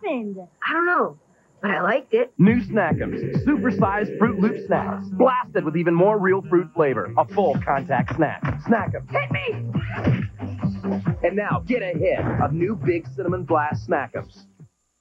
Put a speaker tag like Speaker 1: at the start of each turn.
Speaker 1: happened?
Speaker 2: I don't know, but I liked it.
Speaker 3: New Snackums, super-sized Fruit Loop snacks, blasted with even more real fruit flavor. A full contact snack. Snackums. Hit me! And now, get a hit of new Big Cinnamon Blast Snackums.